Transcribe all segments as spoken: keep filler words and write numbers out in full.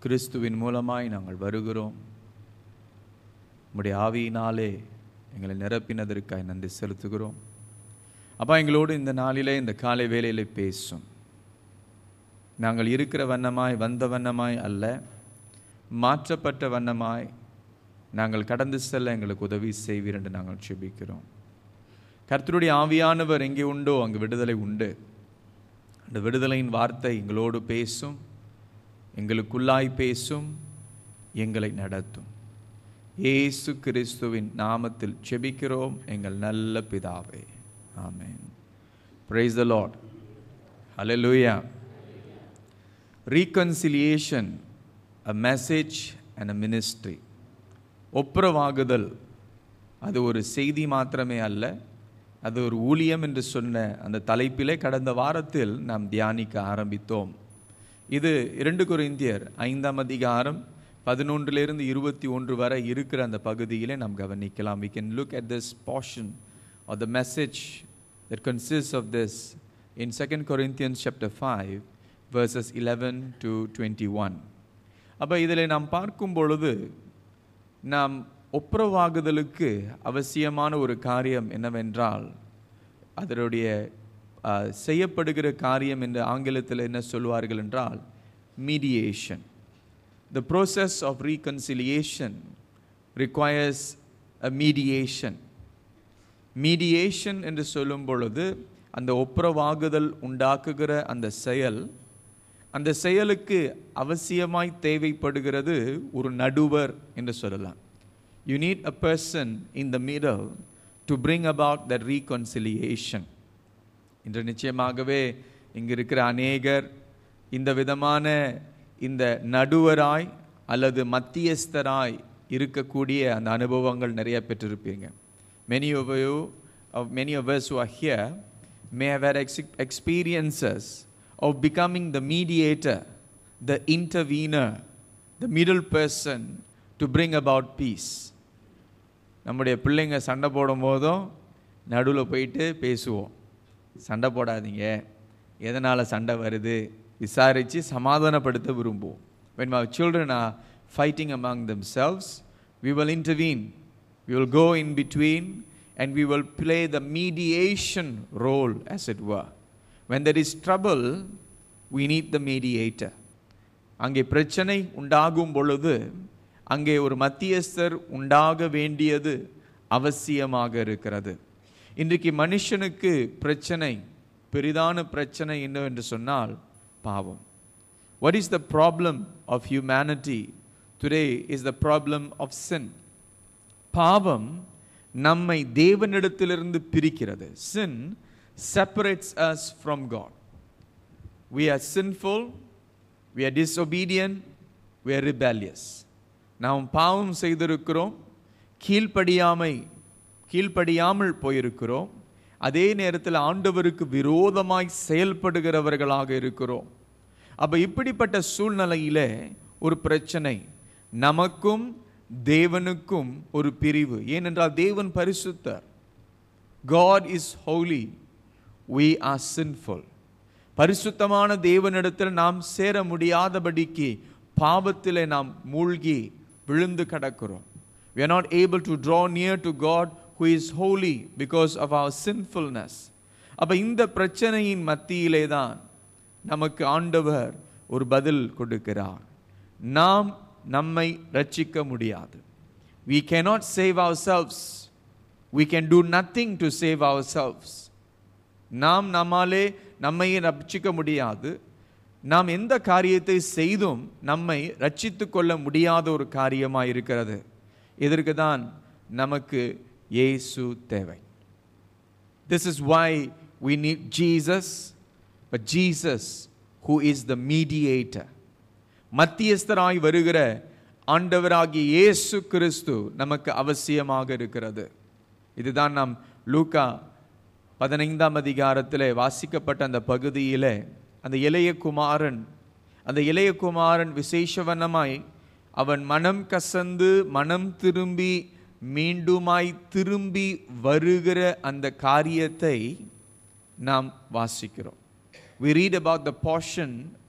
கிறிஸ்துவின் மூலமாய் நாங்கள் வருகிறோம். உம்முடைய ஆவியினாலே எங்களை நிரப்பினதற்காய் நன்றி செலுத்துகிறோம். அப்பா, எங்களோடு இந்த நாளிலே இந்த காலை வேளையிலே பேசும். நாங்கள் இருக்கிற வண்ணமாய் வந்த வண்ணமாய் அல்ல, மாற்றப்பட்ட வண்ணமாய் நாங்கள் கடந்து செல்ல எங்களுக்கு உதவி செய்வீர் என்று நாங்கள் ஜெபிக்கிறோம். கர்த்தருடைய ஆவியானவர் எங்கே உண்டோ அங்கு விடுதலை உண்டு. அந்த விடுதலையின் வார்த்தை எங்களோடு பேசும், எங்களுக்குள்ளாய் பேசும், எங்களை நடத்தும். இயேசு கிறிஸ்துவின் நாமத்தில் ஜெபிக்கிறோம் எங்கள் நல்ல பிதாவே, ஆமென். Praise the Lord. Hallelujah. Reconciliation, a message and a ministry. ஒப்புரவாகுதல் அது ஒரு செய்தி மாத்திரமே அல்ல, அது ஒரு ஊழியம் என்று சொன்ன அந்த தலைப்பிலே கடந்த வாரத்தில் நாம் தியானிக்க ஆரம்பித்தோம். இது இரண்டு கொரிந்தியர் ஐந்தாம் அதிகாரம் பதினொன்றிலிருந்து இருபத்தி ஒன்று வரை இருக்கிற அந்த பகுதியிலே நாம் கவனிக்கலாம். We can look at this portion or the message that consists of this in Second Corinthians chapter five verses eleven to twenty-one. அப்போ இதில் நாம் பார்க்கும் பொழுது நாம் ஒப்புரவாகுதலுக்கு அவசியமான ஒரு காரியம் என்னவென்றால், அதனுடைய செய்யப்படுகிற காரியம் என்று ஆங்கிலத்தில் என்ன சொல்வார்கள் என்றால் mediation. The process of reconciliation requires a mediation. Mediation என்று சொல்லும் பொழுது அந்த ஒப்புரவாகுதல் உண்டாக்குகிற அந்த செயல், அந்த செயலுக்கு அவசியமாய் தேவைப்படுகிறது ஒரு நடுவர் என்று சொல்லலாம். You need a person in the middle to bring about that reconciliation. இன்று நிச்சயமாகவே இங்கு இருக்கிற அநேகர் இந்த விதமான இந்த நடுவராய் அல்லது மத்தியஸ்தராய் இருக்கக்கூடிய அந்த அனுபவங்கள் நிறைய பெற்றிருப்பீங்க. Many of you, of many of us who are here may have had ex- experiences of becoming the mediator, the intervener, the middle person to bring about peace. நம்முடைய பிள்ளைங்க சண்டை போடும் போதும் நடுவில் போயிட்டு பேசுவோம், சண்டை போடாதீங்க, எதனால் சண்டை வருது விசாரித்து சமாதானப்படுத்த விரும்புவோம். When our children are fighting among themselves, we will intervene, we will go in between and we will play the mediation role as it were. When there is trouble, we need the mediator. அங்கே பிரச்சனை உண்டாகும் பொழுது அங்கே ஒரு மத்தியஸ்தர் உண்டாக வேண்டியது அவசியமாக இருக்கிறது. இன்றைக்கு மனுஷனுக்கு பிரச்சனை, பெரிதான பிரச்சனை என்னவென்று சொன்னால் பாவம். What is the problem of humanity today is the problem of sin. பாவம் நம்மை தேவனிடத்திலிருந்து பிரிக்கிறது. Sin separates us from God. We are sinful, we are disobedient, we are rebellious. நாம் பாவம் செய்திருக்கிறோம், கீழ்ப்படியாமை கீழ்ப்படியாமல் போயிருக்கிறோம், அதே நேரத்தில் ஆண்டவருக்கு விரோதமாய் செயல்படுகிறவர்களாக இருக்கிறோம். அப்போ இப்படிப்பட்ட சூழ்நிலையிலே ஒரு பிரச்சனை, நமக்கும் தேவனுக்கும் ஒரு பிரிவு. ஏனென்றால் தேவன் பரிசுத்தர், God is holy, we are sinful. பரிசுத்தமான தேவனிடத்தில் நாம் சேர முடியாதபடிக்கு பாவத்திலே நாம் மூழ்கி விழுந்து கிடக்கிறோம். We are not able to draw near to God who is holy because of our sinfulness. அப்ப இந்த பிரச்சனையின் மத்தியிலே தான் நமக்கு ஆண்டவர் ஒரு பதில் கொடுக்கிறார். நாம் நம்மை ரட்சிக்க முடியாது. We cannot save ourselves. We can do nothing to save ourselves. நாம் நம்மாலே நம்மை ரட்சிக்க முடியாது. நாம் எந்த காரியத்தை செய்தும் நம்மை ரட்சித்து கொள்ள முடியாத ஒரு காரியமாக இருக்கிறது. இதற்கு தான் நமக்கு இயேசு தேவை. This is why we need Jesus, but Jesus who is the mediator. மத்தியஸ்தராய் வருகிற ஆண்டவராகிய இயேசு கிறிஸ்து நமக்கு அவசியமாக இருக்கிறது. இதுதான் நாம் லூக்கா பதினைந்தாம் அதிகாரத்திலே வாசிக்கப்பட்ட அந்த பகுதியிலே அந்த இளைய குமாரன் அந்த இளைய குமாரன் விசேஷவனமாய் அவன் மனம் கசந்து மனம் திரும்பி மீண்டுமாய் திரும்பி வருகிற அந்த காரியத்தை நாம் வாசிக்கிறோம். We read about the portion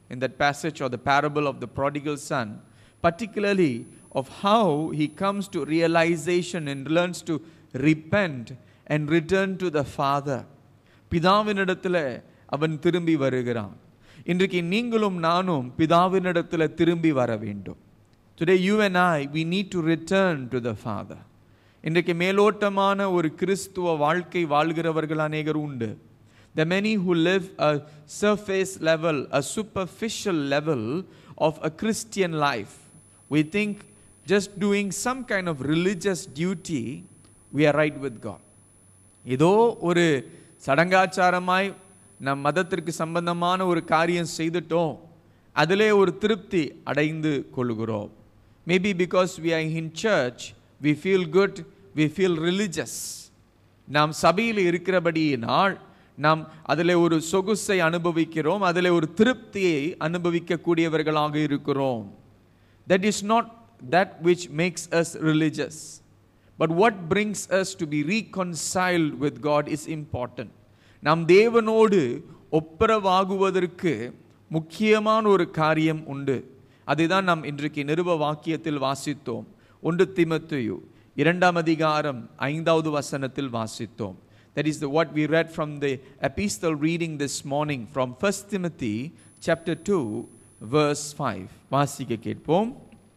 in that passage or the parable of the prodigal son, particularly of how he comes to realization and learns to repent and return to the Father. பிதாவினிடத்தில் அவன் திரும்பி வருகிறான். இன்றைக்கு நீங்களும் நானும் பிதாவினிடத்தில் திரும்பி வர வேண்டும். Today you and I, we need to return to the Father. இன்றைக்கு மேலோட்டமான ஒரு கிறிஸ்துவ வாழ்க்கை வாழ்கிறவர்கள் அநேகர் உண்டு. There are many who live a surface level, a superficial level of a Christian life. We think just doing some kind of religious duty, we are right with God. ஏதோ ஒரு சடங்காச்சாரமாய் நம் மதத்திற்கு சம்பந்தமான ஒரு காரியம் செய்துட்டோம், அதிலே ஒரு திருப்தி அடைந்து கொள்கிறோம். Maybe because we are in church, we feel good, we feel religious. நாம் சபையில் இருக்கிறபடியினால் நாம் அதில் ஒரு சொகுசை அனுபவிக்கிறோம், அதில் ஒரு திருப்தியை அனுபவிக்கக்கூடியவர்களாக இருக்கிறோம். That is not that which makes us religious. But what brings us to be reconciled with God is important. நாம் தேவனோடு ஒப்புரவாகுவதற்கு முக்கியமான ஒரு காரியம் உண்டு. அதுதான் நாம் இன்றைக்கு நிருப வாக்கியத்தில் வாசித்தோம். ஒன்று தீமோத்தேயு இரண்டாம் அதிகாரம் ஐந்தாவது வசனத்தில் வாசித்தோம். That is the, what we read from the epistle reading this morning from First Timothy chapter two verse five. வாசிக்க கேட்போம்.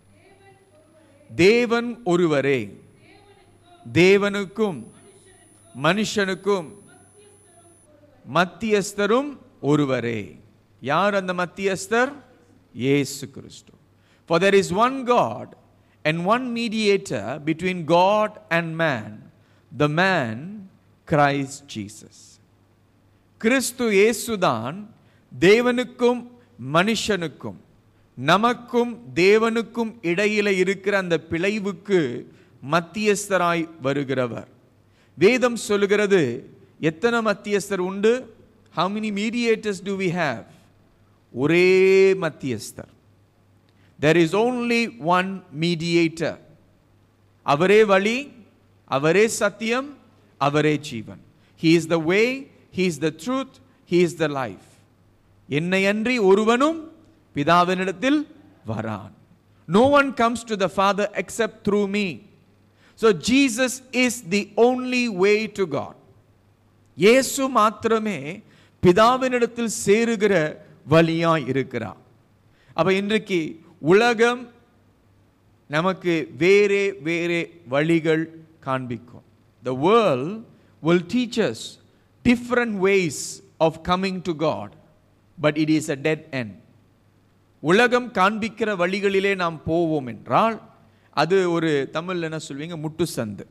தேவன் ஒருவரே, தேவனுக்கும் மனுஷனுக்கும் மத்தியஸ்தரும் ஒருவரே. யார் அந்த மத்தியஸ்தர்? இயேசு கிறிஸ்து. For there is one God and one mediator between God and man, the man Christ Jesus. கிறிஸ்து இயேசுதான் தேவனுக்கும் மனுஷனுக்கும் நமக்கும் தேவனுக்கும் இடையில இருக்கிற அந்த பிளவுக்கு மத்தியஸ்தராய் வருகிறவர். வேதம் சொல்லுகிறது, எத்தனை மத்தியஸ்தர் உண்டு? How many mediators do we have? ஒரே மத்தியஸ்தர். There is only one mediator. அவரே வழி, அவரே சத்தியம், அவரே ஜீவன். He is the way, he is the truth, he is the life. என்னை அன்றி ஒருவனும் பிதாவினிடத்தில் வரான். No one comes to the Father except through me. So Jesus is the only way to God. இயேசு மாத்திரமே பிதாவினிடத்தில் சேருகிற வழியாய் இருக்கிறார். அப்ப இன்றைக்கு உலகம் நமக்கு வேறே வேறே வழிகள் காண்பிக்கும். The world will teach us different ways of coming to God, but it is a dead end. உலகம் காண்பிக்கிற வழிகளிலே நாம் போவோம் என்றால் அது ஒரு தமிழ்ல என்ன சொல்வீங்க, முட்டு சந்து,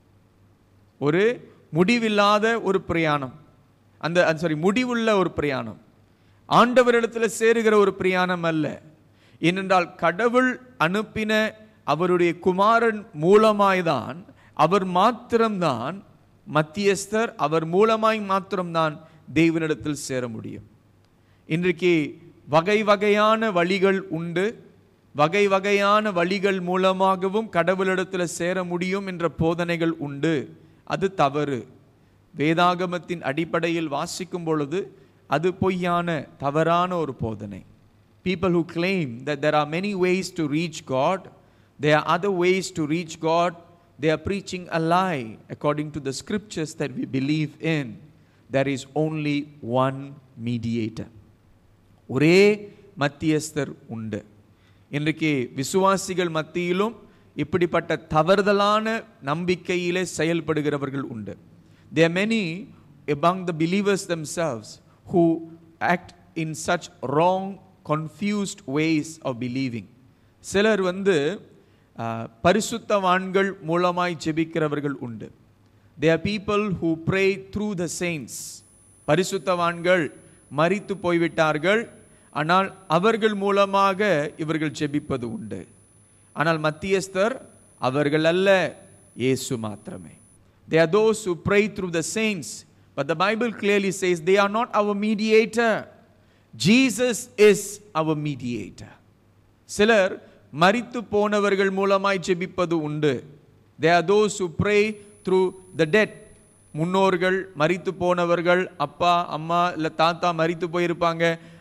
ஒரு முடிவில்லாத ஒரு பிரயாணம். அந்த சாரி முடிவுள்ள ஒரு பிரயாணம், ஆண்டவரிடத்தில் சேருகிற ஒரு பிரயாணம் அல்ல. ஏனென்றால் கடவுள் அனுப்பின அவருடைய குமாரன் மூலமாய்தான், அவர் மாத்திரம்தான் மத்தியஸ்தர், அவர் மூலமாய் மாத்திரம்தான் தேவனிடத்தில் சேர முடியும். இன்றைக்கு வகை வகையான வழிகள் உண்டு. வகை வகையான வழிகள் மூலமாகவும் கடவுளிடத்தில் சேர முடியும் என்ற போதனைகள் உண்டு. அது தவறு. வேதாகமத்தின் அடிப்படையில் வாசிக்கும் பொழுது அது பொய்யான தவறான ஒரு போதனை. People who claim that there are many ways to reach God, there are other ways to reach God, they are preaching a lie according to the scriptures that we believe in. There is only one mediator. ஒரே மத்தியஸ்தர் உண்டு. இன்றைக்கு விசுவாசிகள் மத்தியிலும் இப்படிப்பட்ட தவறுதலான நம்பிக்கையிலே செயல்படுகிறவர்கள் உண்டு. There are many among the believers themselves who act in such wrong, confused ways of believing. சிலர் வந்து பரிசுத்தவான்கள் மூலமாய் ஜெபிக்கிறவர்கள் உண்டு. There are people who pray through the saints. பரிசுத்தவான்கள் மரித்து போய்விட்டார்கள், ஆனால் அவர்கள் மூலமாக இவர்கள் ஜெபிப்பது உண்டு. ஆனால் மத்தியஸ்தர் அவர்கள் அல்ல, இயேசு மாத்திரமே. They are those who pray through the saints, but the Bible clearly says they are not our mediator. Jesus is our mediator. சிலர் மரித்து போனவர்கள் மூலமாய் ஜெபிப்பது உண்டு. They are those who pray through the dead. முன்னோர்கள் மரித்து போனவர்கள், அப்பா அம்மா இல்லை தாத்தா மரித்து போயிருப்பாங்க,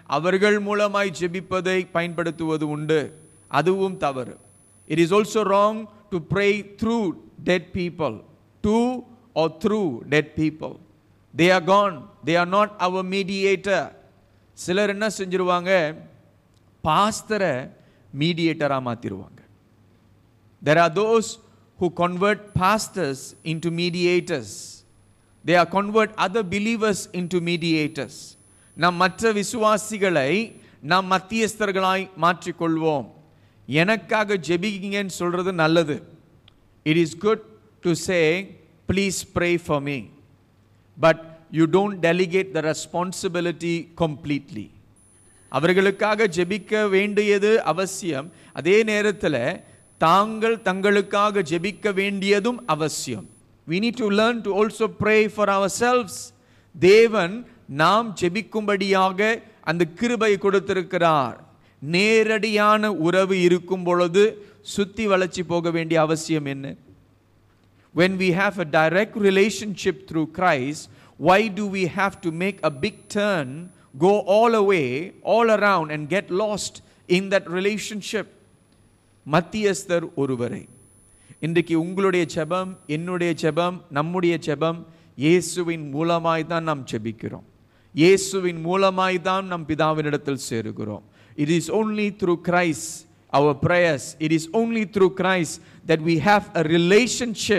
அவர்கள் மூலமாய் ஜெபிப்பதை பயன்படுத்துவது உண்டு. அதுவும் தவறு. It is also wrong to pray through dead people, to or through dead people. They are gone. They are not our mediator. சிலர் என்ன செஞ்சிருவாங்க, பாஸ்டரை மீடியேட்டரா மாத்திருவாங்க. There are those who convert pastors into mediators. They are convert other believers into mediators. நாம் மற்ற விசுவாசிகளை நாம் மத்தியஸ்தர்களாய் மாற்றிக்கொள்வோம். எனக்காக ஜெபிங்கன்னு சொல்றது நல்லது. It is good to say, please pray for me. But you don't delegate the responsibility completely. அவர்களுக்காக ஜெபிக்க வேண்டியது அவசியம். அதே நேரத்தில் தாங்கள் தங்களுக்காக ஜெபிக்க வேண்டியதும் அவசியம். We need to learn to also pray for ourselves. தேவன் நாம் ஜெபிக்கும்படியாக அந்த கிருபை கொடுத்திருக்கிறார். நேரடியான உறவு இருக்கும் பொழுது சுத்தி வளைச்சி போக வேண்டிய அவசியம் என்ன? When we have a direct relationship through Christ, why do we have to make a big turn, go all away, all around and get lost in that relationship? மத்தியஸ்தர் ஒருவரே. இன்றைக்கு உங்களுடைய ஜெபம், என்னுடைய ஜெபம், நம்முடைய ஜெபம் இயேசுவின் மூலமாய் தான் நாம் ஜெபிக்கிறோம். இயேசுவின் மூலமாய் தான் நம் பிதாவினிடத்தில் சேருகிறோம். It is only through Christ our prayers. It is only through Christ that we have a relationship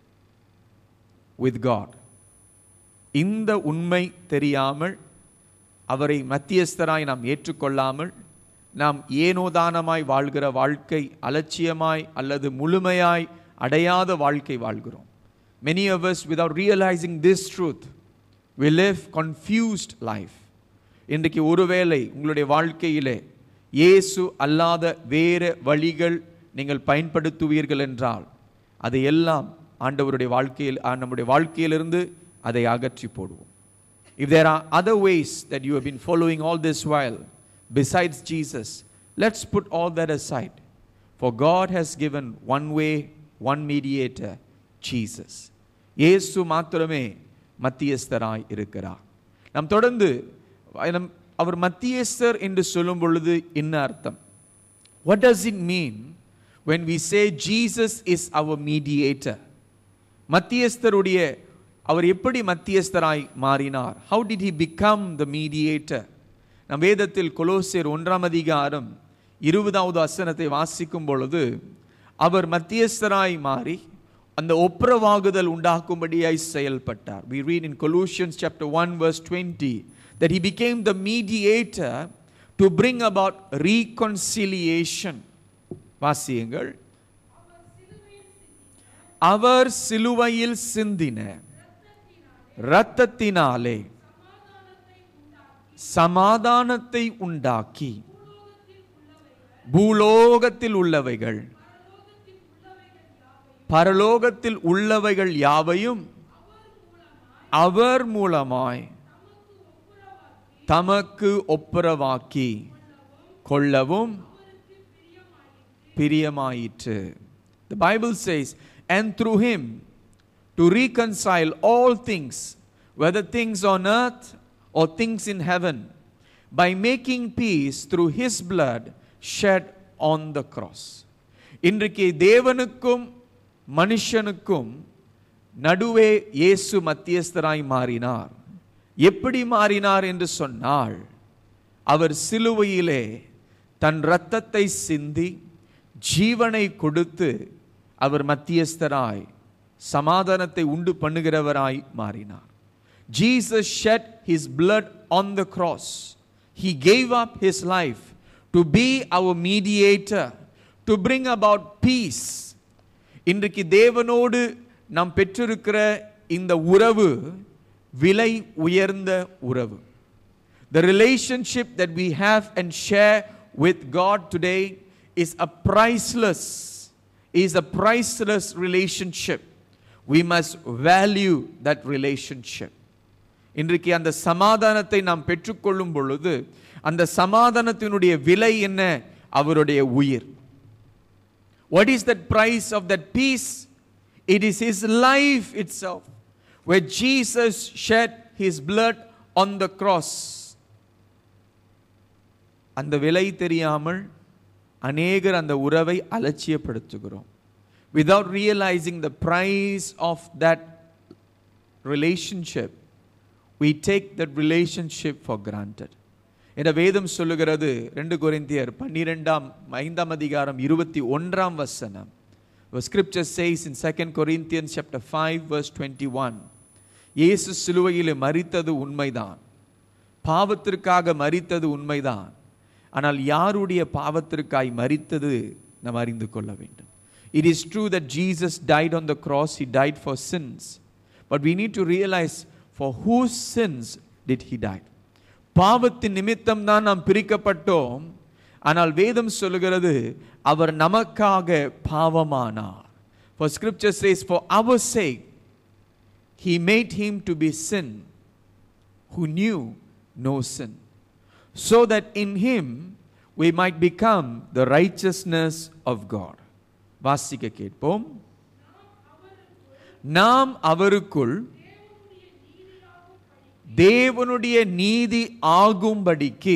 with God. இந்த உண்மை தெரியாமல், அவரை மத்தியஸ்தராய் நாம் ஏற்றுக்கொள்ளாமல், நாம் ஏனோதானமாய் வாழ்கிற வாழ்க்கை, அலட்சியமாய் அல்லது முழுமையாய் அடையாத வாழ்க்கை வாழ்கிறோம். Many of us, without realizing this truth, we live confused life. இன்றைக்கு ஒருவேளை உங்களுடைய வாழ்க்கையிலே இயேசு அல்லாத வேறு வழிகள் நீங்கள் பயன்படுத்துவீர்கள் என்றால் அதையெல்லாம் ஆண்டவருடைய வாழ்க்கையில் நம்முடைய வாழ்க்கையிலிருந்து அதை அகற்றி போடுவோம். If there are other ways that you have been following all this while besides Jesus, let's put all that aside. For God has given one way, one mediator, Jesus. இயேசு மாத்திரமே மத்தியஸ்தராய் இருக்கிறார். நாம் தொடர்ந்து அவர் மத்தியஸ்தர் என்று சொல்லும் பொழுது என்ன அர்த்தம்? What does it mean when we say Jesus is our mediator? மத்தியஸ்தருடைய அவர் எப்படி மத்தியஸ்தராய் மாறினார்? How did he become the mediator? நம் வேதத்தில் கொலோசியர் ஒன்றாம் அதிகாரம் இருபதாவது வசனத்தை வாசிக்கும் பொழுது அவர் மத்தியஸ்தராய் மாறி அந்த ஒப்புரவாகுதல் உண்டாக்கும்படியாய் செயல்பட்டார். We read in Colossians chapter one verse twenty that he became the mediator to bring about reconciliation. வாசியுங்கள். அவர் சிலுவையில் சிந்தின இரத்தத்தினாலே சமாதானத்தை உண்டாக்கி பூலோகத்தில் உள்ளவைகள் பரலோகத்தில் உள்ளவைகள் யாவையும் அவர் மூலமாய் தமக்கு ஒப்புரவாக்கி கொள்ளவும் பிரியமாயிற்று. The Bible says, and through him to reconcile all things, whether things on earth or things in heaven, by making peace through his blood shed on the cross. இன்றைக்கு தேவனுக்கும் மனுஷனுக்கும் நடுவே இயேசு மத்தியஸ்தராய் மாறினார். எப்படி மாறினார் என்று சொன்னால், அவர் சிலுவையிலே தன் இரத்தத்தை சிந்தி ஜீவனை கொடுத்து அவர் மத்தியஸ்தராய் சமாதானத்தை உண்டு பண்ணுகிறவராய் மாறினார். Jesus shed his blood on the cross. He gave up his life to be our mediator, to bring about peace. இன்றைக்கு தேவனோடு நாம் பெற்றிருக்கிற இந்த உறவு விலை உயர்ந்த உறவு. The relationship that we have and share with God today is a priceless, is a priceless relationship. We must value that relationship. இன்றைக்கு அந்த சமாதானத்தை நாம் பெற்றுக்கொள்ளும் பொழுது அந்த சமாதானத்தினுடைய விலை என்ன? அவருடைய உயிர். What is that price of that peace? It is his life itself, where Jesus shed his blood on the cross. அந்த விலை தெரியாமல் அநேகர் அந்த உறவை அலட்சியப்படுத்துகிறோம். Without realizing the price of that relationship, we take that relationship for granted. என்ற வேதம் சொல்லுகிறது ரெண்டு கொரிந்தியர் பன்னிரெண்டாம் ஐந்தாம் அதிகாரம் இருபத்தி ஒன்றாம் வசனம். The scripture says in Second Corinthians chapter five verse twenty-one, இயேசு சிலுவையிலே மரித்தது உண்மைதான், பாவத்திற்காக மரித்தது உண்மைதான். ஆனால் யாருடைய பாவத்திற்காய் மரித்தது நாம் அறிந்து கொள்ள வேண்டும். It is true that Jesus died on the cross, he died for sins. But we need to realize for whose sins did he die. பாவத்தின் நிமித்தம் தான் நாம் பிரிக்கப்பட்டோம். ஆனால் வேதம் சொல்லுகிறது அவர் நமக்காக பாவமானார். For scripture says for our sake he made him to be sin who knew no sin, so that in him we might become the righteousness of God. வாசிக்க கேட்போம். நாம் அவருக்குள் தேவனுடைய நீதி ஆகும்படிக்கு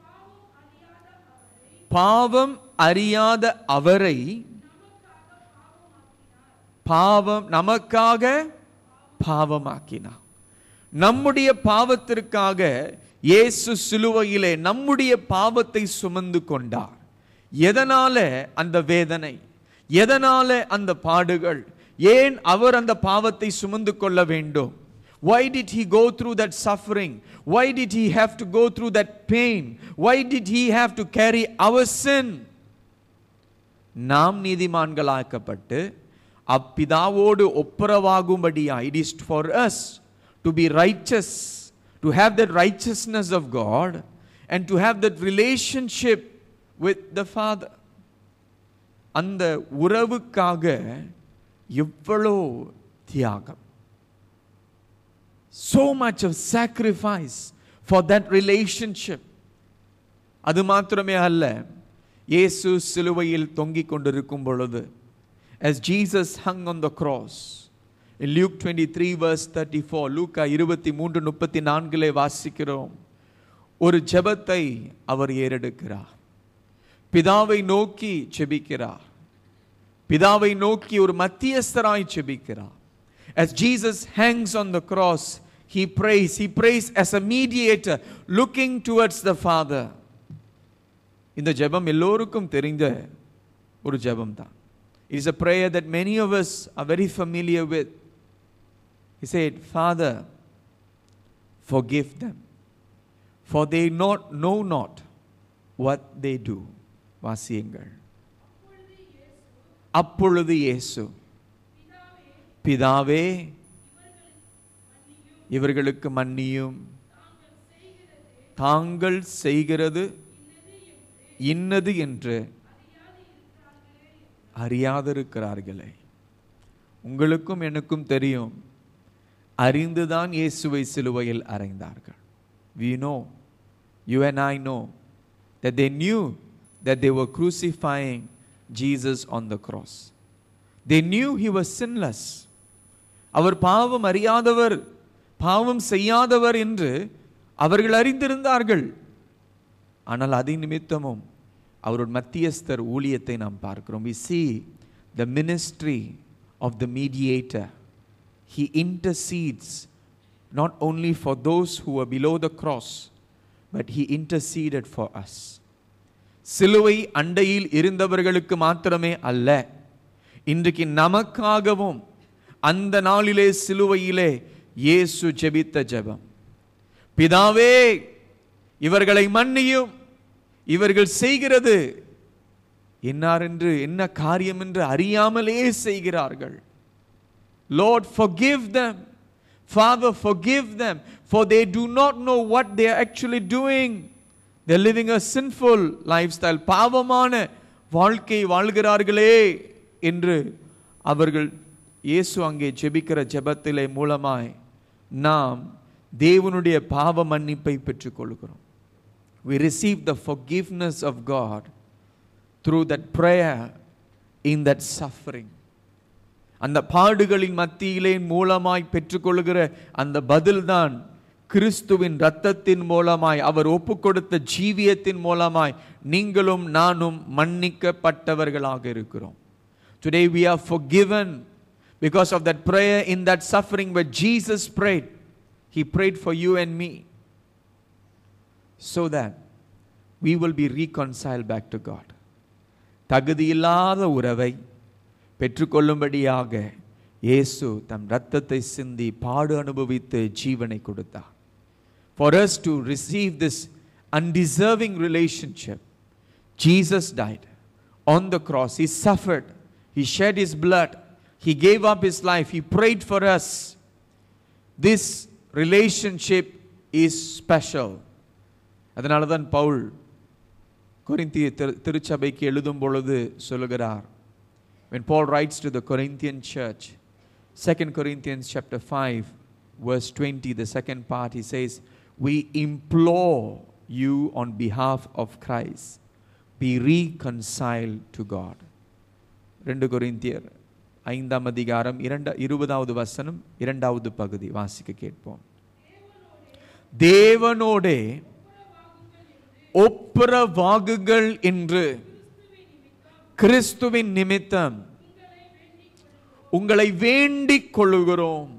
பாவம் அறியாத அவரை பாவம் நமக்காக பாவமாக்கினார். நம்முடைய பாவத்திற்காக இயேசு சிலுவையிலே நம்முடைய பாவத்தை சுமந்து கொண்டார். எதனால அந்த வேதனை, எதனால அந்த பாடுகள், ஏன் அவர் அந்த பாவத்தை சுமந்து கொள்ள வேண்டும்? Why did he go through that suffering? Why did he have to go through that pain? Why did he have to carry our sin? நாம் நீதிமான்களாக்கப்பட்டு அப்பிதாவோடு ஒப்புரவாகும்படியாய், it is for us to be righteous, to have that righteousness of God and to have that relationship with the Father. அந்த உறவுக்காக எவ்வளோ தியாகம், so much of sacrifice for that relationship. அது மாத்திரமே அல்ல, இயேசு சிலுவையில் தொங்கிக் கொண்டிருக்கும் பொழுது, as Jesus hung on the cross, in Luke twenty-three verse thirty-four, லூக்கா இருபத்தி மூன்று முப்பத்தி நான்கிலே வாசிக்கிறோம், ஒரு ஜெபத்தை அவர் ஏறெடுக்கிறார். பிதாவை நோக்கி ஜெபிக்கிறார். பிதாவை நோக்கி ஒரு மத்தியஸ்தராய் ஜெபிக்கிறார். As Jesus hangs on the cross, he prays. He prays as a mediator, looking towards the Father. இந்த ஜெபம் எல்லோருக்கும் தெரிந்த ஒரு ஜெபம் தான். It is a prayer that many of us are very familiar with. He said, Father, forgive them, for they not know not what they do. வாசியுங்கள். அப்பொழுது இயேசு, பிதாவே இவர்களுக்கு மன்னியும், தாங்கள் செய்கிறது இன்னது என்று அறியாதிருக்கிறார்களே. உங்களுக்கும் எனக்கும் தெரியும், அறிந்துதான் இயேசுவை சிலுவையில் அறைந்தார்கள். We know, you and I know that they knew that they were crucifying Jesus on the cross. They knew he was sinless. அவர் பாவம் அறியாதவர், பாவம் செய்யாதவர் என்று அவர்கள் அறிந்திருந்தார்கள். ஆனால் அதை நிமித்தமும் அவருடைய மத்தியஸ்தர் ஊழியத்தை நாம் பார்க்கிறோம். We see the ministry of the mediator. He intercedes not only for those who are below the cross, but he interceded for us. சிலுவை அண்டையில் இருந்தவர்களுக்கு மாத்திரமே அல்ல, இன்றைக்கு நமக்காகவும் அந்த நாளிலே சிலுவையிலே இயேசு ஜெபித்த ஜெபம், பிதாவே இவர்களை மன்னியும், இவர்கள் செய்கிறது என்னார் என்று, என்ன காரியம் என்று அறியாமலே செய்கிறார்கள். Lord, forgive them. Father, forgive them, for they do not know what they are actually doing. They are living a sinful lifestyle. பாவமான வாழ்க்கை வாழ்கிறார்களே என்று அவர்கள் இயேசு அங்கே ஜெபிக்கிற ஜெபத்திலே மூலமாய் நாம் தேவனுடைய பாவ மன்னிப்பை பெற்றுக்கொள்கிறோம். We receive the forgiveness of God through that prayer in that suffering. அந்த பாடுகளின் மத்தியிலே மூலமாய் பெற்றுக்கொள்கிற அந்த பதில்தான் கிறிஸ்துவின் இரத்தத்தின் மூலமாய் அவர் ஒப்புக்கொடுத்த ஜீவியத்தின் மூலமாய் நீங்களும் நானும் மன்னிக்கப்பட்டவர்களாக இருக்கிறோம். Today we are forgiven because of that prayer in that suffering where Jesus prayed. He prayed for you and me so that we will be reconciled back to God. தகுதியில்லாத உறவை பெற்றுக்கொள்ளும்படியாக இயேசு தம் இரத்தத்தை சிந்தி பாடு அனுபவித்து ஜீவனை கொடுத்தார். For us to receive this undeserving relationship, Jesus died on the cross. He suffered. He shed his blood. He gave up his life. He prayed for us. This relationship is special. அதனால தான் பவுல் கொரிந்திய திருச்சபைக்கு எழுதும் பொழுது சொல்லுகிறார், when Paul writes to the Corinthian church, Second Corinthians chapter five verse twenty, the second part, he says, we implore you on behalf of Christ, be reconciled to God. ரெண்டு கொரிந்தியர் ஐந்தாம் அதிகாரம் இரண்டு இருபதாவது வசனம் இரண்டாவது பகுதி வாசிக்க கேட்போம். தேவனோடே ஒப்புரவாகுங்கள் என்று கிறிஸ்துவின் நிமித்தம் உங்களை வேண்டிக் கொள்ளுகிறோம்.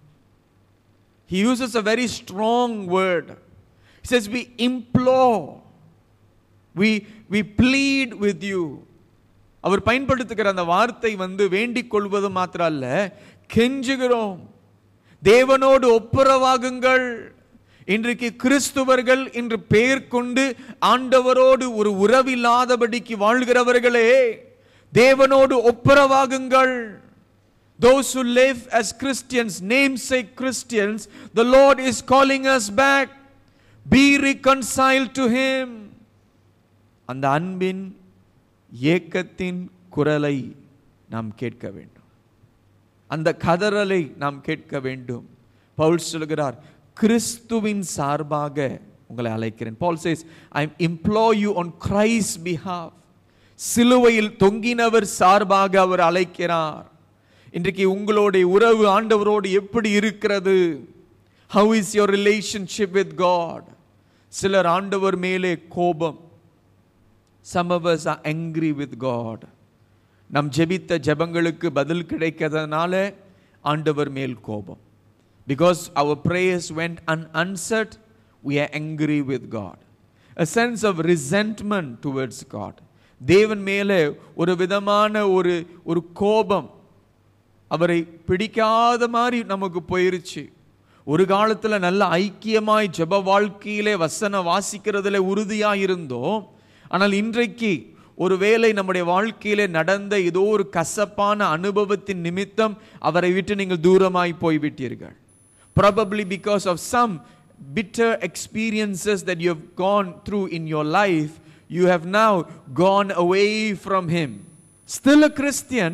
He uses a very strong word. He says we implore, we we plead with you. அவர் பயன்படுத்துகிற அந்த வார்த்தை வந்து வேண்டிக் கொள்வது மாத்திரம் அல்ல, கெஞ்சுகிறோம். தேவனோடு ஒப்புரவாகுங்கள். இன்றைக்கு கிறிஸ்துவர்கள் என்று பெயர் கொண்டு ஆண்டவரோடு ஒரு உறவில்லாதபடிக்கு வாழ்கிறவர்களே, தேவனோடு ஒப்புரவாகுங்கள். Those who live as Christians, namesake Christians, the Lord is calling us back. Be reconciled to him. அந்த அன்பின் ஏக்கத்தின் குரலை நாம் கேட்க வேண்டும். அந்த கதறலை நாம் கேட்க வேண்டும். பவுல் சொல்கிறார், கிறிஸ்துவின் சார்பாக உங்களை அழைக்கிறேன். Paul says, I implore you on Christ's behalf. சிலுவையில் தொங்கினவர் சார்பாக அவர் அழைக்கிறார். இன்றைக்கு உங்களுடைய உறவு ஆண்டவரோடு எப்படி இருக்கிறது? How is your relationship with God? சிலர் ஆண்டவர் மேலே கோபம். Some of us are angry with God. நம் ஜெபித்த ஜெபங்களுக்கு பதில் கிடைக்காதனால ஆண்டவர் மேல் கோபம். Because our prayers went unanswered, we are angry with God. A sense of resentment towards God. தேவன் மேலே ஒரு விதமான ஒரு ஒரு கோபம், அவரை பிடிக்காத மாதிரி நமக்கு போயிருச்சு. ஒரு காலத்தில் நல்ல ஐக்கியமாய் ஜெப வாழ்க்கையிலே வசன வாசிக்கிறதுல உறுதியாக இருந்தோம். ஆனால் இன்றைக்கு ஒருவேளை நம்முடைய வாழ்க்கையிலே நடந்த ஏதோ ஒரு கசப்பான அனுபவத்தின் நிமித்தம் அவரை விட்டு நீங்கள் தூரமாய் போய்விட்டீர்கள். Probably because of some bitter experiences that you have gone through in your life, you have now gone away from him. Still a Christian,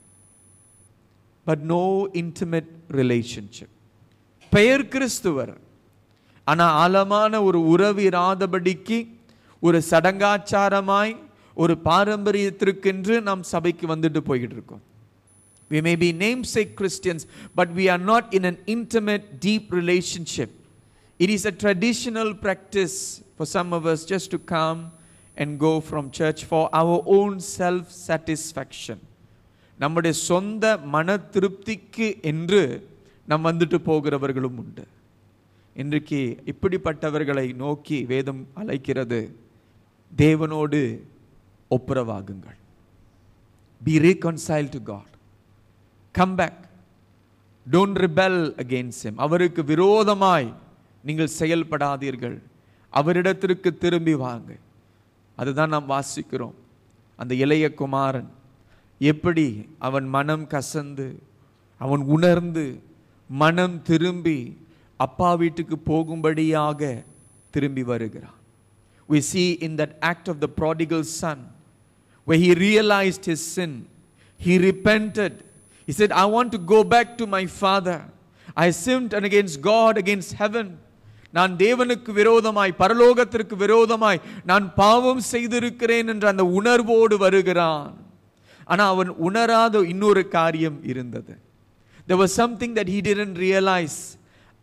but no intimate relationship. பெயர் கிறிஸ்துவர், ஆனா ஆழமான ஒரு உறவு இராதபடிக்கு ஒரு சடங்காச்சாரமாய் ஒரு பாரம்பரியத்திற்கென்று நாம் சபைக்கு வந்துட்டு போய்கிட்டு இருக்கோம். We may be namesake Christians, but we are not in an intimate, deep relationship. It is a traditional practice for some of us just to come and go from church for our own self-satisfaction. நம்முடைய சொந்த மன திருப்திக்கு என்று நாம் வந்துட்டு போகிறவர்களும் உண்டு. இன்றைக்கு இப்படிப்பட்டவர்களை நோக்கி வேதம் அழைக்கிறது, தேவனோடு ஒப்புரவாகுங்கள். Be reconciled to God. Come back. Don't rebel against him. அவருக்கு விரோதமாய் நீங்கள் செயல்படாதீர்கள். அவரிடத்திற்கு திரும்பி வாங்க. அதுதான் நாம் வாசிக்கிறோம். அந்த இளைய குமாரன் எப்படி அவன் மனம் கசந்து, அவன் உணர்ந்து, மனம் திரும்பி அப்பா வீட்டுக்கு போகும்படியாக திரும்பி வருகிறான். We see in that act of the prodigal son, where he realized his sin, he repented. He said, I want to go back to my father. I sinned against God, against heaven. நான் தேவனுக்கு விரோதமாய், பரலோகத்திற்கு விரோதமாய் நான் பாவம் செய்திருக்கிறேன் என்ற அந்த உணர்வோடு வருகிறான். ஆனால் அவன் உணராத இன்னொரு காரியம் இருந்தது. There was something that he didn't realize.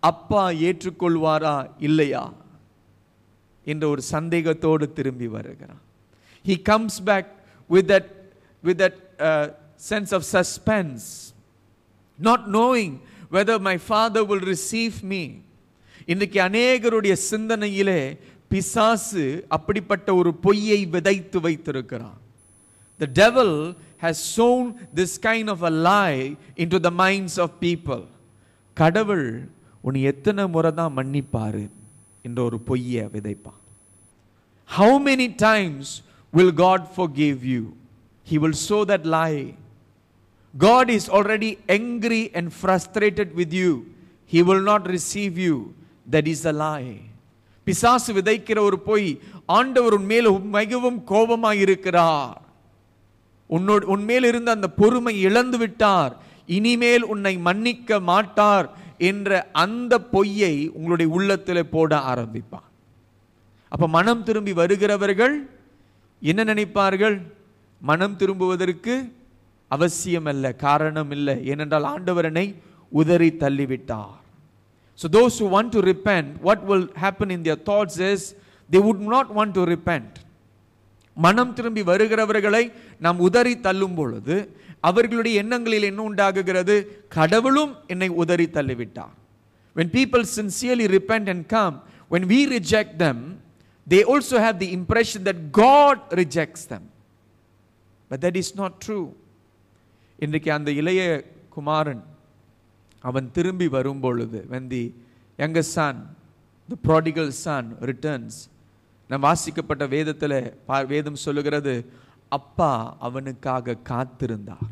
அப்பா ஏற்றுக்கொள்வாரா இல்லையா என்ற ஒரு சந்தேகத்தோடு திரும்பி வருகிறான். He comes back with that with that uh, sense of suspense, not knowing whether my father will receive me. இன்றைக்கு அநேகருடைய சிந்தனையிலே பிசாசு அப்படிப்பட்ட ஒரு பொய்யை விதைத்து வைத்திருக்கிறான். The devil has sown this kind of a lie into the minds of people. கடவுள் உன்னை எத்தனை முறை தான் மன்னிப்பாரு என்ற ஒரு பொய்யை விதைப்பான். How many times will God forgive you? He will sow that lie. God is already angry and frustrated with you. He will not receive you. That is a lie. பிசாசு விதைக்கிற ஒரு பொய், ஆண்டவர் உன்மேல் மிகவும் கோபமாய் இருக்கிறார், உன்னோடு உன்மேல் இருந்த அந்த பொறுமை இழந்து விட்டார், இனிமேல் உன்னை மன்னிக்க மாட்டார் என்ற அந்த பொய்யை உங்களுடைய உள்ளத்தில் போட ஆரம்பிப்பார். அப்ப மனம் திரும்பி வருகிறவர்கள் என்ன நினைப்பார்கள்? மனம் திரும்புவதற்கு அவசியம் அல்ல, காரணம் இல்லை, ஏனென்றால் ஆண்டவரனை உதறி தள்ளிவிட்டார். So those who want to repent, what will happen in their thoughts is they would not want to repent. மனம் திரும்பி வருகிறவர்களை நாம் உதறி தள்ளும் பொழுது அவர்களுடைய எண்ணங்களில் என்ன உண்டாகுகிறது? கடவுளும் என்னை உதறி தள்ளிவிட்டார். When people sincerely repent and come, when we reject them, they also have the impression that God rejects them. But that is not true. இன்றைக்கு அந்த இளைய குமாரன் அவன் திரும்பி வரும் பொழுது, when the younger son, the prodigal son returns, நம் வாசிக்கப்பட்ட வேதத்தில் வேதம் சொல்லுகிறது, அப்பா அவனுக்காக காத்திருந்தார்.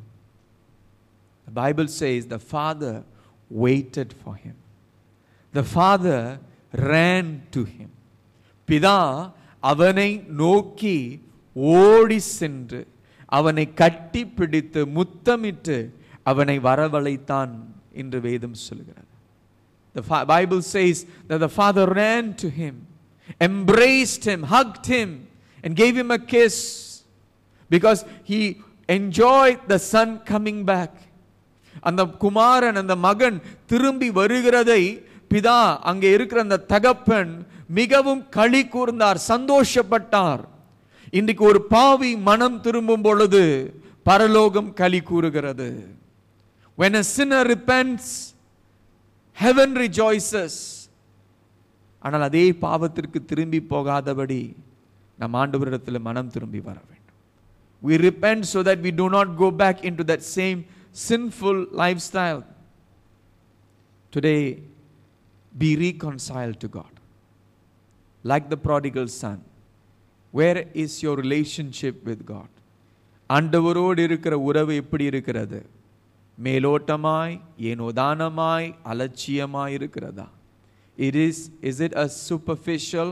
The Bible says the father waited for him. The father ran to him. பிதா அவனை நோக்கி ஓடி சென்று அவனை கட்டி பிடித்து முத்தமிட்டு அவனை வரவழைத்தான் என்று வேதம் சொல்கிறது. The Bible says that the father ran to him, embraced him, hugged him and gave him a kiss because he enjoyed the son coming back. அந்த குமாரன், அந்த மகன் திரும்பி வருகிறதை பிதா, அங்கே இருக்கிற அந்த தகப்பன் மிகவும் களி கூர்ந்தார், சந்தோஷப்பட்டார். இன்றைக்கு ஒரு பாவி மனம் திரும்பும் பொழுது பரலோகம் களி கூறுகிறது. When a sinner repents, heaven rejoices. ஆனால் அதே பாவத்திற்கு திரும்பி போகாதபடி நம் ஆண்டவரிடத்தில் மனம் திரும்பி வர வேண்டும். We repent so that we do not go back into that same sinful lifestyle. Today, be reconciled to God. Like the prodigal son, where is your relationship with God? ஆண்டவரோடு இருக்கிற உறவு எப்படி இருக்கிறது? மேலோட்டமாய், ஏனோதானமாய், அலட்சியமாய் இருக்கிறதா? It is, is it a superficial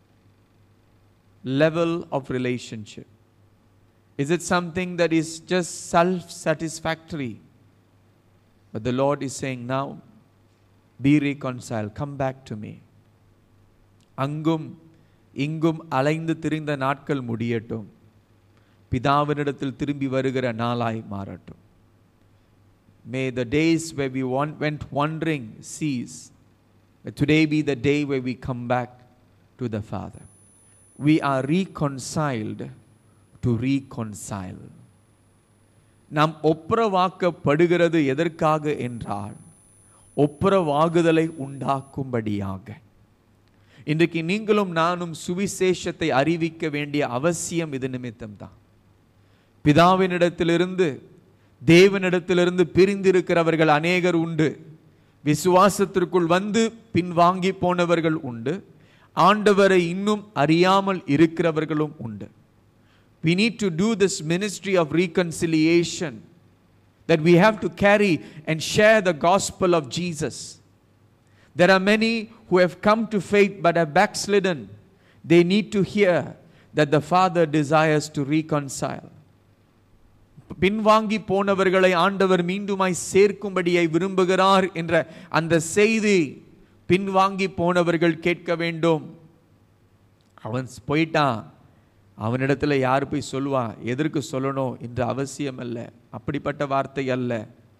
level of relationship? Is it something that is just self-satisfactory? But the Lord is saying now, be reconciled, come back to me. அங்கும் இங்கும் அலைந்து திரிந்த நாட்கள் முடியட்டும், பிதாவினிடத்தில் திரும்பி வருகிற நாளாய் மாறட்டும். May the days where we went wandering cease. But today be the day where we come back to the Father. We are reconciled to reconcile. நாம் ஒப்புரவாக்கப்படுகிறது எதற்காக என்றால் ஒப்புரவாகுதலை உண்டாக்கும்படியாக. இன்றைக்கு நீங்களும் நானும் சுவிசேஷத்தை அறிவிக்க வேண்டிய அவசியம் இது நிமித்தம்தான். பிதாவினிடத்திலிருந்து தேவனிடத்திலிருந்து பிரிந்திருக்கிறவர்கள் அநேகர் உண்டு. விசுவாசத்திற்குள் வந்து பின்வாங்கி போனவர்கள் உண்டு. ஆண்டவரை இன்னும் அறியாமல் இருக்கிறவர்களும் உண்டு. We need to do this ministry of reconciliation, that we have to carry and share the gospel of Jesus. There are many who have come to faith but have backslidden. They need to hear that the Father desires to reconcile. பின்வாங்கி போனவர்களை ஆண்டவர் மீண்டுமாய் சேர்க்கும்படியை விரும்புகிறார் என்ற அந்த செய்தி பின்வாங்கி போனவர்கள் கேட்க வேண்டும். அவன் போயிட்டான், அவனிடத்தில் யார் போய் சொல்லுவா, எதற்கு சொல்லணும் என்ற அவசியம் அல்ல, அப்படிப்பட்ட வார்த்தை அல்ல.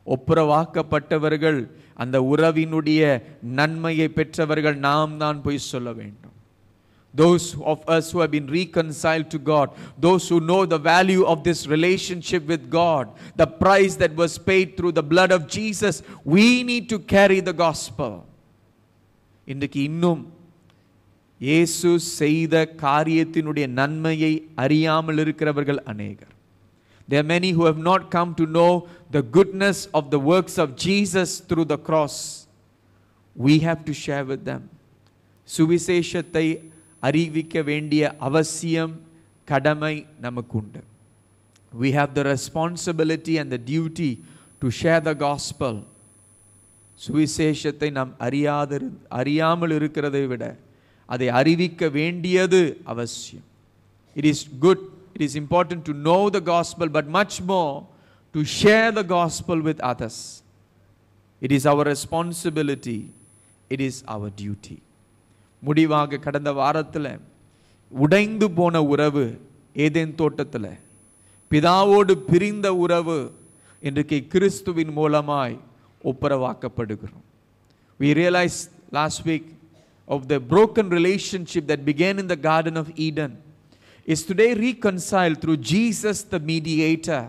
ஒப்புரவாக்கப்பட்டவர்கள், அந்த உறவினுடைய நன்மையை பெற்றவர்கள் நாம் தான் போய் சொல்ல வேண்டும். Those of us who have been reconciled to God, those who know the value of this relationship with God, the price that was paid through the blood of Jesus, we need to carry the gospel. இன்றைக்கு இன்னும் இயேசு செய்த காரியத்தினுடைய நன்மையை அறியாமல் இருக்கிறவர்கள் அநேகர். There are many who have not come to know the goodness of the works of Jesus through the cross. We have to share with them. சுவிசேஷத்தை அறிவிக்க வேண்டிய அவசியம், கடமை நமக்கு உண்டு. We have the responsibility and the duty to share the gospel. சுவிசேஷத்தை நாம் அறியாத அறியாமல் இருக்கிறதை விட அதை அறிவிக்க வேண்டியது அவசியம். It is good, it is important to know the gospel, but much more to share the gospel with others. It is our responsibility, it is our duty. முடிவாக கடந்த வாரத்தில் உடைந்து போன உறவு, ஏதேன் தோட்டத்தில் பிதாவோடு பிரிந்த உறவு, இன்றைக்கு கிறிஸ்துவின் மூலமாய் ஒப்புரவாக்கப்படுகிறோம். We realized last week of the broken relationship that began in the Garden of Eden is today reconciled through Jesus the mediator.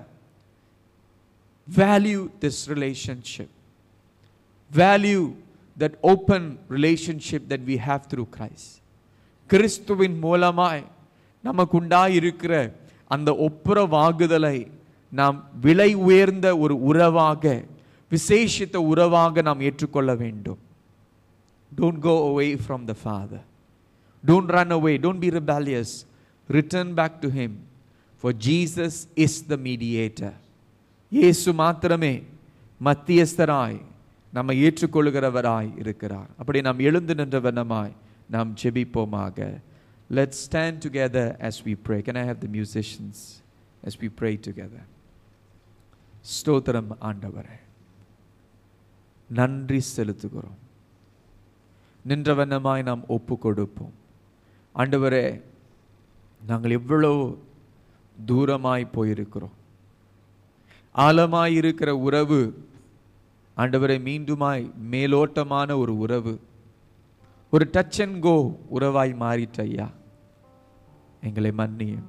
Value this relationship. Value that open relationship that we have through Christ. கிறிஸ்துவின் மூலமாய் நமக்கு உண்டாயிருக்கிற அந்த ஒப்புரவாகுதலை நாம் விலை உயர்ந்த ஒரு உறவாக, விசேஷித்த உறவாக நாம் ஏற்றுக்கொள்ள வேண்டும். Don't go away from the Father. Don't run away. Don't be rebellious. Return back to Him. For Jesus is the mediator. இயேசு மாத்திரமே மத்தியஸ்தராய் நம்மை ஏற்றுக்கொள்கிறவராய் இருக்கிறார். அப்படி நாம் எழுந்து நின்ற வண்ணமாய் நாம் ஜெபிப்போமாக. Let's stand together as we pray. Can I have the musicians as we pray together? ஸ்தோத்திரம் ஆண்டவரே, நன்றி செலுத்துகிறோம். நின்ற வண்ணமாய் நாம் ஒப்பு கொடுப்போம். ஆண்டவரே, நாங்கள் எவ்வளோ தூரமாய் போயிருக்கிறோம். ஆழமாயிருக்கிற உறவு ஆண்டவரே மீண்டுமாய் மேலோட்டமான ஒரு உறவு, ஒரு டச் அண்ட் கோ உறவாய் மாறிட்ட ஐயா. எங்களை மன்னியும்,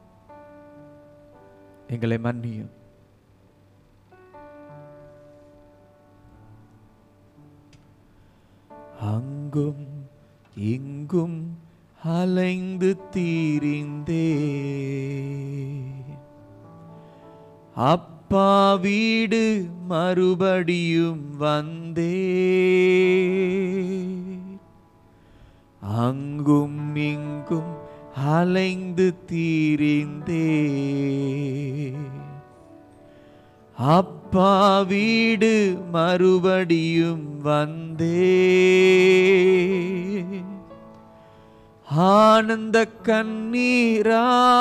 எங்களை மன்னியும். அங்கும் இங்கும் அலைந்து தீரிந்தே அப்பா வீடு மறுபடியும் வந்தே, அங்கும் இங்கும் அலைந்து தீரிந்தே அப்பா வீடு மறுபடியும் வந்தே, ஆனந்த கண்ணீரா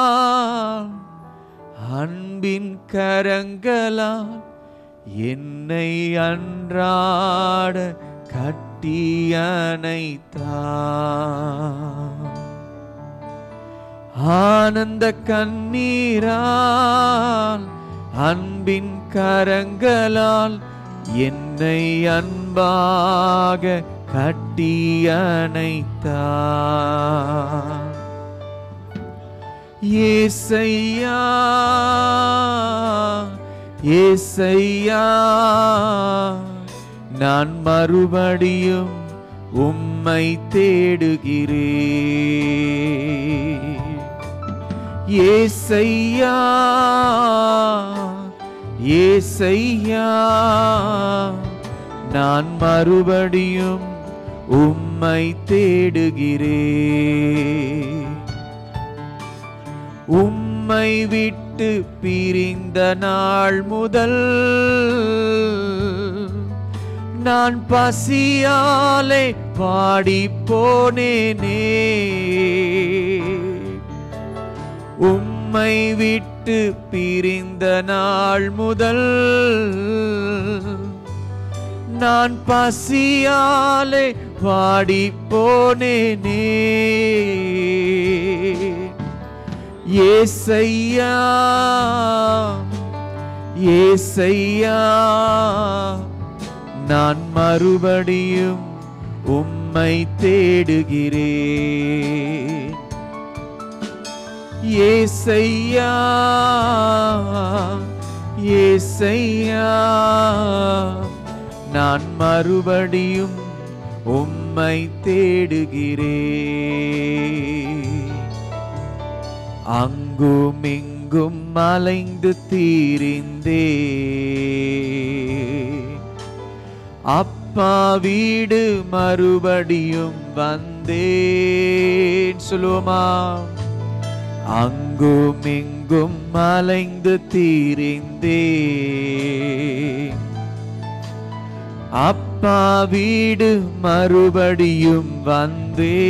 அன்பின் கரங்களால் என்னை அன்றாட கட்டி அணைத்தார். ஆனந்த கண்ணீரால் அன்பின் கரங்களால் என்னை அன்பாக கட்டி அணைத்தார். ஏசையா ஏசையா நான் மறுபடியும் உம்மை தேடுகிறேன். ஏசையா ஏசையா நான் மறுபடியும் உம்மை தேடுகிறேன். உம்மை விட்டு பிரிந்த நாள் முதல் நான் பசியாலே பாடி போனேனே. உம்மை விட்டு பிரிந்த நாள் முதல் நான் பசியாலே பாடி போனேனே. ஏசையா ஏசையா நான் மறுபடியும் உம்மை தேடுகிறேன். ஏசையா ஏசையா நான் மறுபடியும் உம்மை தேடுகிறேன். அங்கும் இங்கும் அலைந்து தீரிந்தே அப்பா வீடு மறுபடியும் வந்தேன். சொல்லுவோமா? அங்கும் இங்கும் அலைந்து தீரிந்தே அப்பா வீடு மறுபடியும் வந்தே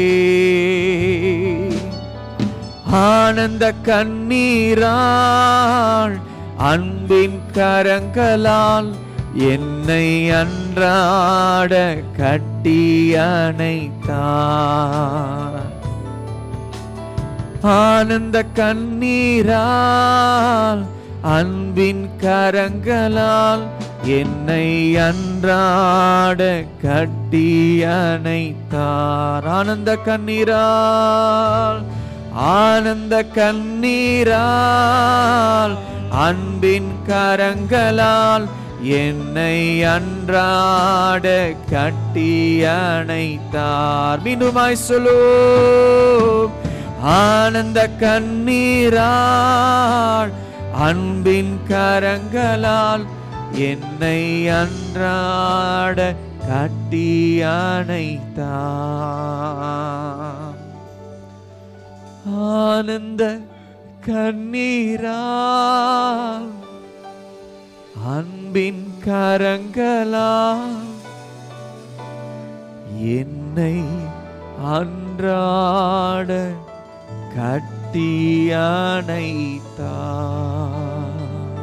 ஆனந்த கண்ணீரால் அன்பின் கரங்களால் என்னை அன்றாட கட்டி அணைத்தார். ஆனந்த கண்ணீரால் அன்பின் கரங்களால் என்னை அன்றாட கட்டி அணைத்தார். ஆனந்த கண்ணீரால் ஆனந்த கண்ணீரால் அன்பின் கரங்களால் என்னை அன்றாட கட்டி அணைத்தார். மீண்டுமாய் சொல்லும். ஆனந்த கண்ணீரால் அன்பின் கரங்களால் என்னை அன்றாட கட்டி அணைத்தார். ஆனந்த கண்ணீரால் அன்பின் கரங்களால் என்னை அன்றாட கட்டி அணைத்தார்.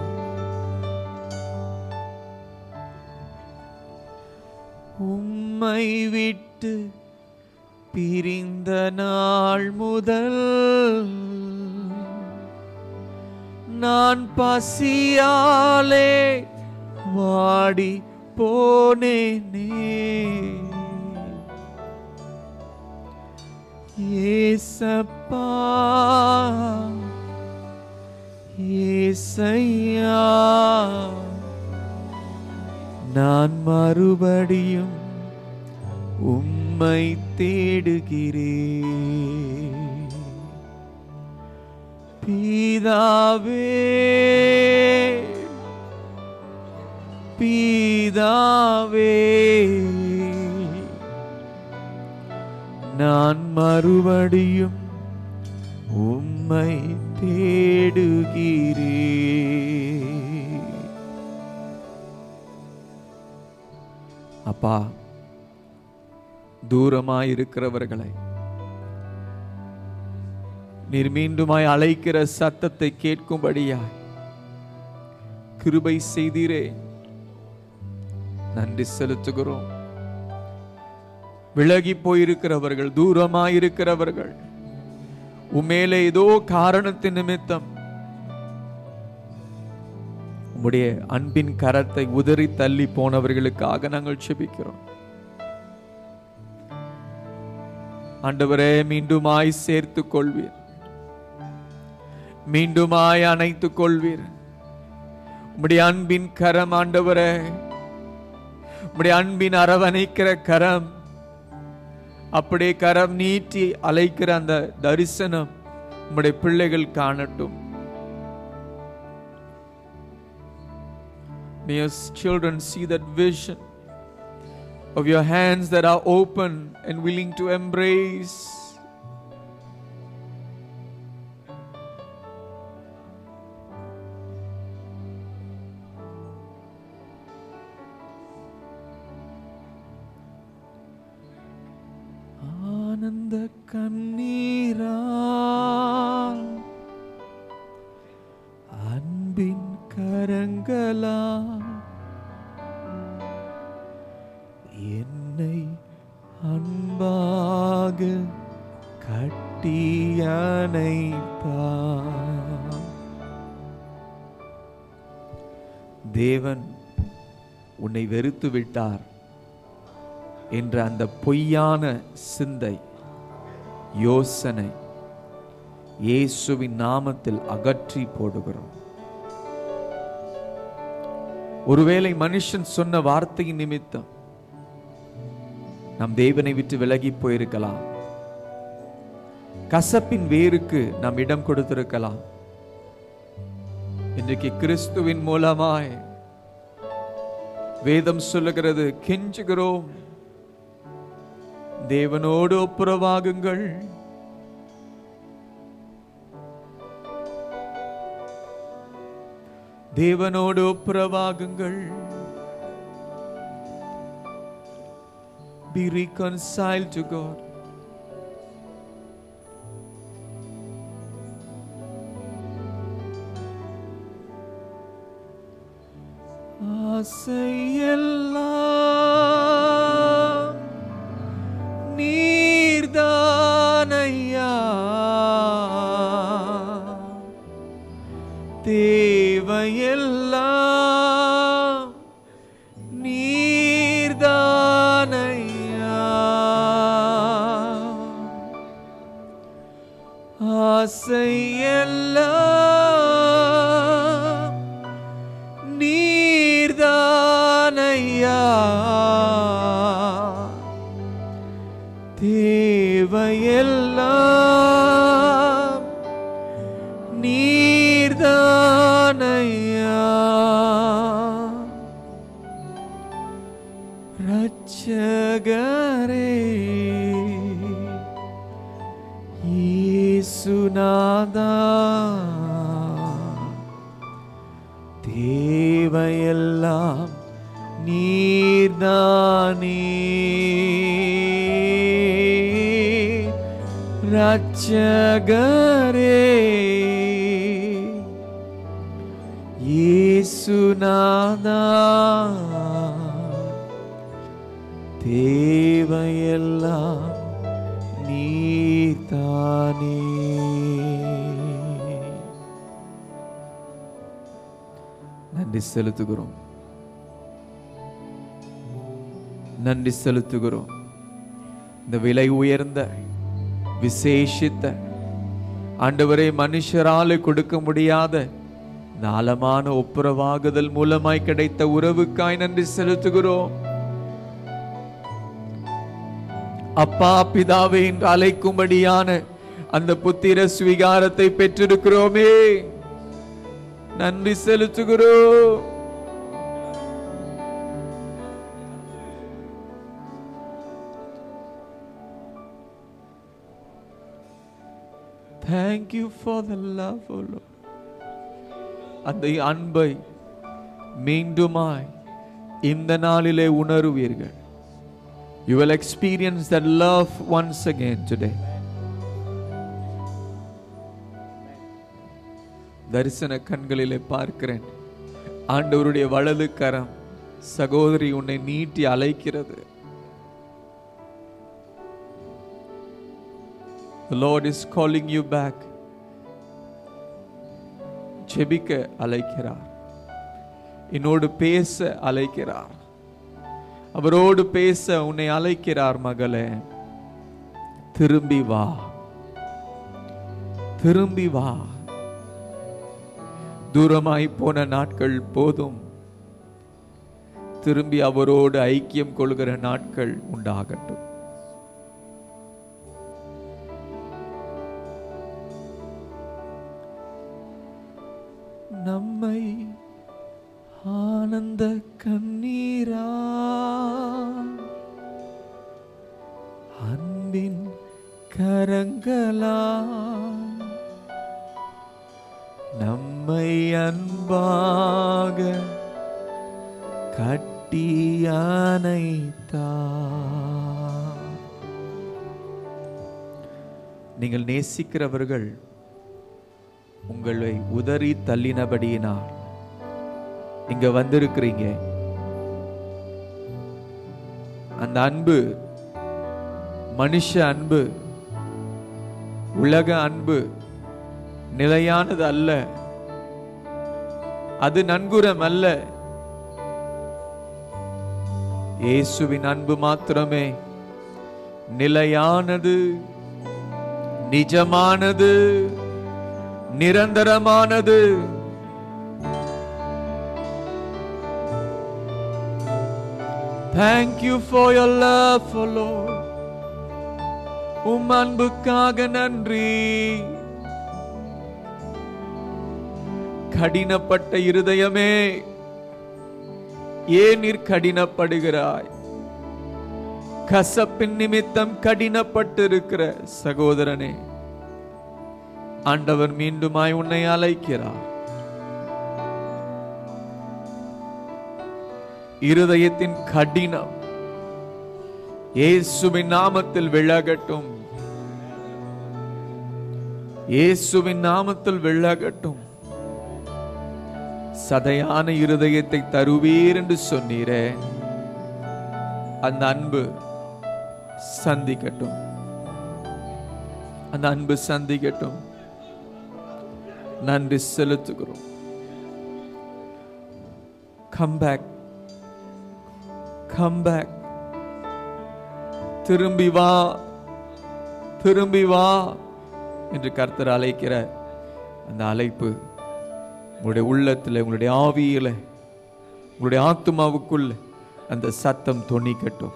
உம்மை விட்டு பிரிந்த நாள் முதல் நான் பசியாலே வாடி போனேனே. ஏசப்பா ஏசையா நான் மறுபடியும் உம்மை தேடுகிறேன். பிதாவே பிதாவே நான் மறுபடியும் உம்மை தேடுகிறேன். அப்பா, தூரமாய் இருக்கிறவர்களை நீர் மீண்டுமாய் அழைக்கிற சத்தத்தை கேட்கும்படியாய் கிருபை செய்தீரே, நன்றி செலுத்துகிறோம். விலகி போயிருக்கிறவர்கள், தூரமாயிருக்கிறவர்கள், உம்மேலே ஏதோ காரணத்தின் நிமித்தம் உம்முடைய அன்பின் கரத்தை உதறி தள்ளி போனவர்களுக்காக நாங்கள் செபிக்கிறோம். ஆண்டவரே, மீண்டுமாய் சேர்த்துக் கொள்வீர், மீண்டுமாய் அணைத்துக் கொள்வீர். உம்முடைய அன்பின் கரம் ஆண்டவரே, உம்முடைய அன்பின் அரவணைக்கிற கரம், அப்படியே கரம் நீட்டி அழைக்கிற அந்த தரிசனம் உம்முடைய பிள்ளைகள் காணட்டும். May your children see that vision of your hands that are open and willing to embrace. ஆனந்த கண்ணீரால் அன்பின் கரங்களால் என்னை அன்பாக கட்டி அணைத்தார். தேவன் உன்னை வெறுத்து விட்டார் என்ற அந்த பொய்யான சிந்தை, யோசனை இயேசுவின் நாமத்தில் அகற்றி போடுகிறோம். ஒருவேளை மனுஷன் சொன்ன வார்த்தையின் நிமித்தம் நாம் தேவனை விட்டு விலகி போயிருக்கலாம். கசப்பின் வேருக்கு நாம் இடம் கொடுத்திருக்கலாம். இன்றைக்கு கிறிஸ்துவின் மூலமாய் வேதம் சொல்லுகிறது, கெஞ்சுகிறோம், தேவனோடு ஒப்புரவாகுங்கள். தேவனோடு ஒப்புரவாகுங்கள். Be reconciled to God. ஆசையெல்லாம் நீர்தானையா, தேவையெல்லாம் நீர்தானையா. ஆசையெல்லாம் நீர்தானையா, தேவையெல்லாம் நீர்தானையா. ரட்சகரே இயேசுநாதா, தேவையெல்லாம் நீர்தானே. ரட்சகரே இயேசுநாதா, தேவையெல்லாம் நீர்தானே. நன்றி செலுத்துகிறோம், நன்றி செலுத்துகிறோம். இந்த விலை உயர்ந்த விசேஷித்த ஆண்டவரே, மனுஷரால கொடுக்க முடியாத ஆழமான ஒப்புரவாகுதல் மூலமாய் கிடைத்த உறவுக்காய் நன்றி செலுத்துகிறோம். அப்பா பிதாவே என்று அழைக்கும்படியான அந்த புத்திர ஸ்வீகாரத்தை பெற்றிருக்கிறோமே, நன்றி செலுத்துகிறோம். Thank you for the love, O Lord. அந்த அன்பை மீண்டுமாய் இந்த நாளிலே உணர்வீர்கள். You will experience that love once again today. தரிசன கண்களிலே பார்க்கிறேன், ஆண்டவருடைய வலது கரம் சகோதரி உன்னை நீட்டி அழைக்கிறது. The Lord is calling you back. ஜெபிக்க அழைக்கிறார், என்னோடு பேச அழைக்கிறார், அவரோடு பேச உன்னை அழைக்கிறார். மகளே, திரும்பி வா, திரும்பி வா. தூரமாய் போன நாட்கள் போதும், திரும்பி அவரோடு ஐக்கியம் கொள்கிற நாட்கள் உண்டாகட்டும். நம்மை ஆனந்த கண்ணீரா அன்பின் கரங்களா நம்மை அன்பாக கட்டி அணைத்தா. நீங்கள் நேசிக்கிறவர்கள் உங்களை உதறி தள்ளினபடியினால் இங்க வந்திருக்கிறீங்க. அந்த அன்பு மனுஷ அன்பு, உலக அன்பு நிலையானது அல்ல, அது நன்குரம் அல்ல. இயேசுவின் அன்பு மாத்திரமே நிலையானது, நிஜமானது, நிரந்தரமானது. Thank you for your love, O Lord. உம் அன்புக்காக நன்றி. கடினப்பட்ட இருதயமே, ஏன் நீர் கடினப்படுகிறாய்? கசப்பின் நிமித்தம் கடினப்பட்டிருக்கிற சகோதரனே, ஆண்டவர் மீண்டுமாய் உன்னை அழைக்கிறார். இருதயத்தின் கடினம் இயேசுவின் நாமத்தில் விலகட்டும். இயேசுவின் நாமத்தில் விலகட்டும். சதையான இருதயத்தை தருவீர் என்று சொன்னீரே, அந்த அன்பு சந்திக்கட்டும். அந்த அன்பு சந்திக்கட்டும். நன்றி செலுத்துகிறோம். Come back, come back. திரும்பி வா, திரும்பி வா என்று கர்த்தர் அழைக்கிற அந்த அழைப்பு உங்களுடைய உள்ளத்தில், உங்களுடைய ஆவியில, உங்களுடைய ஆத்மாவுக்குள்ள அந்த சத்தம் தொனிக்கட்டும்.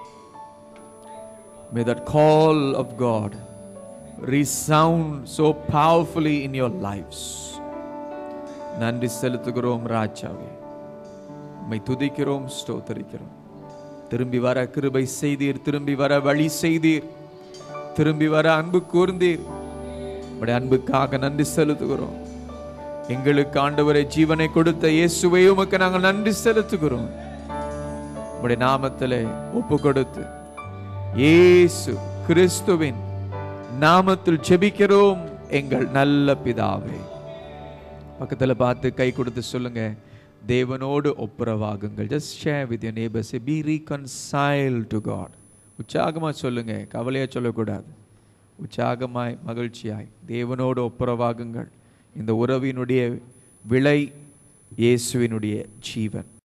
May that call of God resound so powerfully in your lives. நன்றி செலுத்துகிறோம் ராஜாவே, உம்மை துதிக்கிறோம், ஸ்தோத்திரிக்கிறோம். திரும்பி வர கிருபை செய்தீர், திரும்பி வர வழி செய்தீர், திரும்பி வர அன்பு கூர்ந்தீர். உடைய அன்புக்காக நன்றி செலுத்துகிறோம். எங்களுக்கு ஆண்டவரை ஜீவனை கொடுத்த இயேசுவை உமக்கு நாங்கள் நன்றி செலுத்துகிறோம். உடைய நாமத்திலே ஒப்பு கொடுத்து இயேசு கிறிஸ்துவின் நாமத்தில் ஜெபிக்கிறோம் எங்கள் நல்ல பிதாவே. பக்கத்துல பார்த்து கை கொடுத்து சொல்லுங்க, தேவனோடு ஒப்புரவாகுங்கள். Just share with your neighbors. Say, be reconciled to God. உற்சாகமா சொல்லுங்க, கவலையா சொல்லக்கூடாது. உற்சாகமாய் மகிழ்ச்சியாய் தேவனோடு ஒப்புரவாகுங்கள். இந்த உறவினுடைய விலை இயேசுவினுடைய ஜீவன்.